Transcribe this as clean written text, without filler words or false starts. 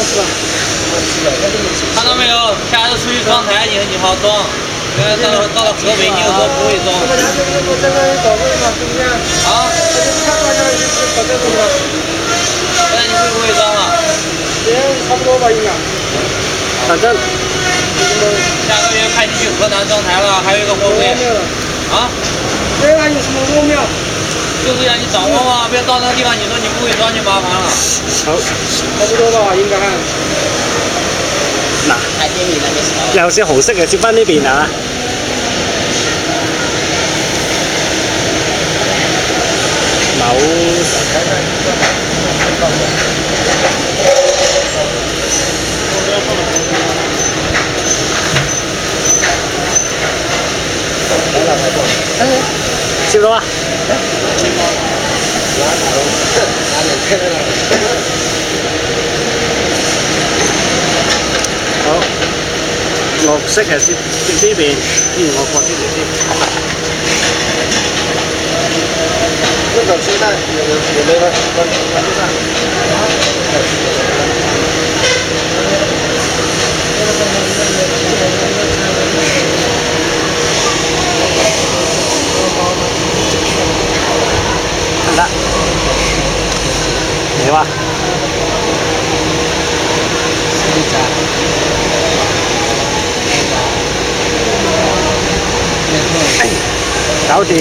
是吧？ 看到没有？现在属于状态，你好装。到了河北，你又说不会装。 这个搞过的嘛，是不是？ 啊？ 他大概是搞这个的。 现在你会不会装了？ 也差不多吧，应该。 反正下个月派你去河南装台了，还有一个货柜。啊？ 对啊，有什么恶苗？ 就是让你掌握嘛，别到那个地方，你说你不会装就麻烦了。 好， 差不多吧，应該係。 嗱，有隻紅色嘅接翻呢邊啊！冇。接到啊！好，綠色係接呢邊，我過呢邊先。 那个鸡蛋有没有关注上？ 看得，嚟哇！搞掂。